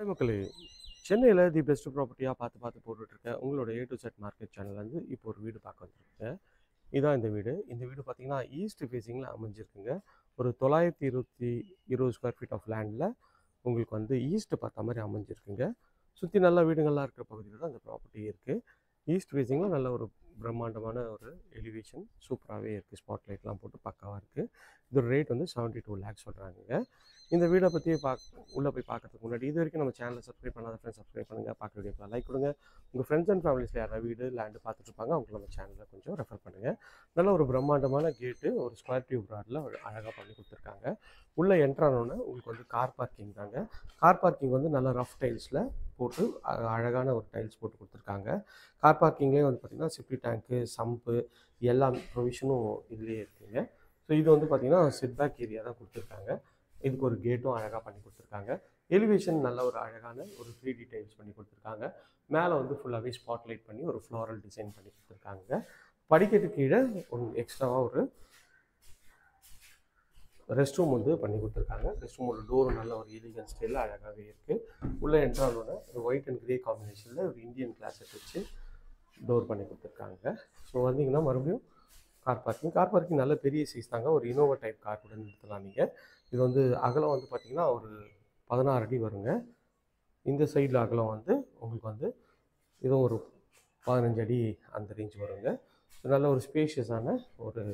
மக்களே, சென்னையில the best ப்ராப்பர்ட்டியா பார்த்து போட்டுட்ருக்க உங்களோட ஏ டு செட் மார்க்கெட் சேனல்லேருந்து இப்போ ஒரு வீடு பார்க்க வந்துருக்கேன். இதான் இந்த வீடு. இந்த வீடு பார்த்தீங்கன்னா, ஈஸ்ட் ஃபேஸிங்கில் அமைஞ்சிருக்குங்க. ஒரு 920 ஸ்கொயர் ஃபீட் ஆஃப் லேண்டில் உங்களுக்கு வந்து ஈஸ்ட் பார்த்த மாதிரி அமைஞ்சிருக்குங்க. சுற்றி நல்ல வீடுங்கள்லாம் இருக்கிற பகுதியில் தான் இந்த ப்ராப்பர்ட்டி இருக்குது. ஈஸ்ட் ஃபேஸிங்கில் நல்ல ஒரு பிரம்மாண்டமான ஒரு எலிவேஷன் சூப்பராகவே இருக்குது. ஸ்பாட் லைட்லாம் போட்டு பக்காவாக இருக்குது. இதோட ரேட் வந்து 72 லேக்ஸ் சொல்கிறாங்க. இந்த வீடை பற்றி உள்ளே போய் பார்க்கறதுக்கு முன்னாடி இது வரைக்கும் நம்ம சேனலை சப்ஸ்கிரைப் பண்ணாத ஃப்ரெண்ட்ஸ் சப்ஸ்கிரைப் பண்ணுங்கள். பார்க்குற வீடியோக்கெலாம் லைக் கொடுங்க. உங்கள் ஃப்ரெண்ட்ஸ் அண்ட் ஃபேமிலிஸில் யாராவது வீடு லேண்டு பார்த்துட்ருப்பாங்க, அவங்களுக்கு நம்ம சேனலில் கொஞ்சம் ரெஃபர் பண்ணுங்கள். நல்ல ஒரு பிரம்மாண்டமான கேட்டு, ஒரு ஸ்கொயர் டியூப் ராடில் அழகாக பண்ணி கொடுத்துருக்காங்க. உள்ளே என்ட்ரானோன்னு உங்களுக்கு வந்து கார் பார்க்கிங் தாங்க. கார் பார்க்கிங் வந்து நல்ல ரஃப் டைல்ஸில் போட்டு அழகான ஒரு டைல்ஸ் போட்டு கொடுத்துருக்காங்க. கார் பார்க்கிங்லேயே வந்து பார்த்திங்கன்னா செப்டி டேங்க்கு, சம்பு எல்லா ப்ரொவிஷனும் இதுலேயே இருக்குங்க. ஸோ இது வந்து பார்த்திங்கன்னா செட்பேக் ஏரியா தான் கொடுத்துருக்காங்க. இதுக்கு ஒரு கேட்டும் அழகாக பண்ணி கொடுத்துருக்காங்க. எலிவேஷன் நல்ல ஒரு அழகான ஒரு 3D டைல்ஸ் பண்ணி கொடுத்துருக்காங்க. மேலே வந்து ஃபுல்லாகவே ஸ்பாட் லைட் பண்ணி ஒரு ஃப்ளோரல் டிசைன் பண்ணி கொடுத்துருக்காங்க. படிக்கட்டு கீழே ஒரு எக்ஸ்ட்ராவாக ஒரு ரெஸ்ட் ரூம் வந்து பண்ணி கொடுத்துருக்காங்க. ரெஸ்ட் ரூமோட டோரும் நல்ல ஒரு எலிகன் ஸ்டைலில் அழகாகவே இருக்குது. உள்ளே என்ட்ரானோட ஒரு ஒயிட் அண்ட் கிரே காம்பினேஷனில் ஒரு இந்தியன் கிளாஸட் வச்சு டோர் பண்ணி கொடுத்துருக்காங்க. ஸோ வந்தீங்கன்னா மறுபடியும் கார் பார்க்கிங் நல்ல பெரிய சைஸ் தாங்க. ஒரு இனோவா டைப் கார் கூட நிறுத்தலாம் நீங்கள். இது வந்து அகலம் வந்து பார்த்திங்கன்னா ஒரு 16 அடி வருங்க. இந்த சைடில் அகலம் வந்து உங்களுக்கு வந்து இதுவும் ஒரு 15 அடி அந்த ரேஞ்ச் வருங்க. நல்ல ஒரு ஸ்பேஷியஸான ஒரு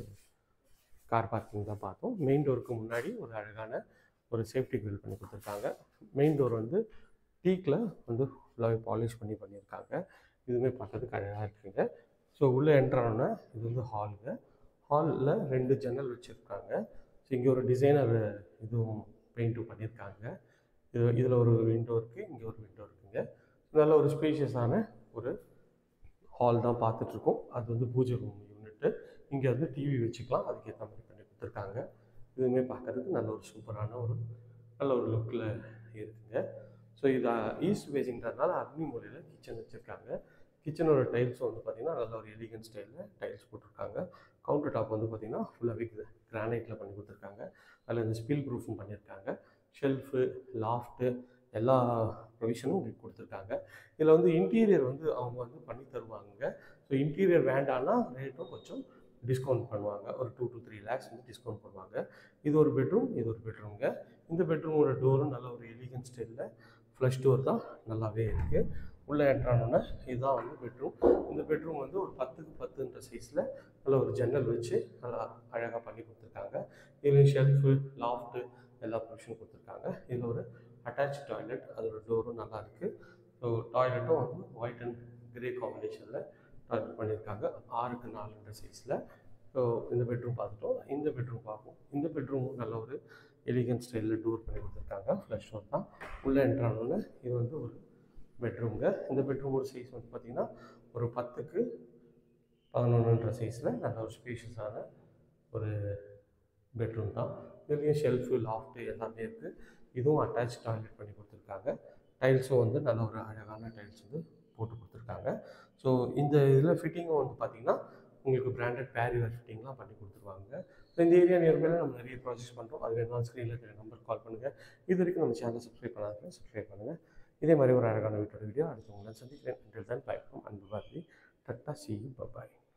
கார் பார்க்கிங் தான் பார்த்தோம். மெயின் டோருக்கு முன்னாடி ஒரு அழகான ஒரு சேஃப்டி கிரில் பண்ணி கொடுத்துருக்காங்க. மெயின் டோர் வந்து டீக்கில் வந்து ஃபுல்லாகவே பாலிஷ் பண்ணியிருக்காங்க. இதுவுமே பார்க்கறதுக்கு அழகாக இருக்குங்க. ஸோ உள்ளே என்ட்ரானோன்னா இது வந்து ஹாலுங்க. ஹாலில் 2 ஜன்னல் வச்சுருக்காங்க. ஸோ இங்கே ஒரு டிசைனர் இதுவும் பெயிண்ட்டும் பண்ணியிருக்காங்க. இதில் ஒரு விண்டோ இருக்குது, இங்கே ஒரு விண்டோ இருக்குங்க. நல்ல ஒரு ஸ்பேஷியஸான ஒரு ஹால் தான் பார்த்துட்ருக்கோம். அது வந்து பூஜை ரூம் யூனிட்டு. இங்கே வந்து டிவி வச்சுக்கலாம், அதுக்கேற்ற மாதிரி பண்ணி கொடுத்துருக்காங்க. இதுவுமே பார்க்கறதுக்கு நல்ல ஒரு சூப்பரான ஒரு நல்ல ஒரு லுக்கில் இருக்குங்க. ஸோ இது ஈஸ்ட் ஃபேஸிங்கிறதுனால அக்னி மூலையில் கிச்சன் வச்சுருக்காங்க. கிச்சனோட டைல்ஸும் வந்து பார்த்திங்கன்னா நல்ல ஒரு எலிகன் ஸ்டைலில் டைல்ஸ் போட்டிருக்காங்க. கவுண்டர் டாப் வந்து பார்த்திங்கன்னா ஃபுல்லாகவே கிரானைட்டில் பண்ணி கொடுத்துருக்காங்க. அதில் இந்த ஸ்பில் ப்ரூஃபும் பண்ணியிருக்காங்க. ஷெல்ஃபு, லாஃப்ட்டு எல்லா ப்ரொவிஷனும் உங்களுக்கு கொடுத்துருக்காங்க. இதில் வந்து இன்டீரியர் வந்து அவங்க வந்து பண்ணி தருவாங்க. ஸோ இன்டீரியர் வேண்டான்னா ரேட்டும் கொஞ்சம் டிஸ்கவுண்ட் பண்ணுவாங்க. ஒரு 2 to 3 லேக்ஸ் வந்து டிஸ்கவுண்ட் பண்ணுவாங்க. இது ஒரு பெட்ரூம்ங்க. இந்த பெட்ரூமோட டோரும் நல்ல ஒரு எலிகன் ஸ்டைலில் ஃப்ளஷ் டோர் தான் நல்லாவே இருக்குது. உள்ளே என்ட்ரானோன்னா இதுதான் வந்து பெட்ரூம். இந்த பெட்ரூம் வந்து ஒரு 10க்கு 10ன்ற சைஸில் நல்ல ஒரு ஜன்னல் வச்சு நல்லா அழகாக பண்ணி கொடுத்துருக்காங்க. இதில் ஷெல்ஃபு, லாஃப்ட்டு எல்லா ப்ரொவிஷனும் கொடுத்துருக்காங்க. இதில் ஒரு அட்டாச் டாய்லெட், அதோட டோரும் நல்லா இருக்குது. ஸோ டாய்லெட்டும் வந்து ஒயிட் அண்ட் கிரே காம்பினேஷனில் டாய்லெட் பண்ணியிருக்காங்க. 6க்கு 4ன்ற சைஸில். ஸோ இந்த பெட்ரூம் பார்த்துட்டோம். இந்த பெட்ரூம் பார்ப்போம். இந்த பெட்ரூமும் நல்ல ஒரு எலிகன் ஸ்டைலில் டோர் பண்ணி கொடுத்துருக்காங்க. ஃப்ளஷ் டோர் தான். உள்ளே என்ட்ரானோன்னு இது வந்து ஒரு பெட்ரூம்ங்க. இந்த பெட்ரூமோட சைஸ் வந்து பார்த்திங்கன்னா ஒரு 10க்கு 11ன்ற சைஸில் நல்ல ஒரு ஸ்பேஷியஸான ஒரு பெட்ரூம் தான். இதுலேயும் ஷெல்ஃபு, லாஃப்ட்டு எல்லாமே இருக்குது. இதுவும் அட்டாச் டாய்லெட் பண்ணி கொடுத்துருக்காங்க. டைல்ஸும் வந்து நல்ல ஒரு அழகான டைல்ஸ் வந்து போட்டு கொடுத்துருக்காங்க. ஸோ இந்த இதில் ஃபிட்டிங்கும் வந்து பார்த்திங்கன்னா உங்களுக்கு பிராண்டட் பேரிவேர் ஃபிட்டிங்லாம் பண்ணி கொடுத்துருவாங்க. ஸோ இந்த ஏரியா நியர்பையில் நம்ம நிறைய ப்ராஜெக்ட்ஸ் பண்ணுறோம். அது வேணும்னா ஸ்க்ரீனில் இருக்கிற நம்பருக்கு கால் பண்ணுங்கள். இது வரைக்கும் நம்ம சேனலை சப்ஸ்கிரைப் பண்ணாதவங்க சப்ஸ்கிரைப் பண்ணுங்கள். இதே மாதிரி ஒரு அழகான வீட்டோட வீடியோ அடுத்து உங்களை சந்திக்கிறேன். until then, bye from Anbu Bharathi. Tata, see you, bye bye.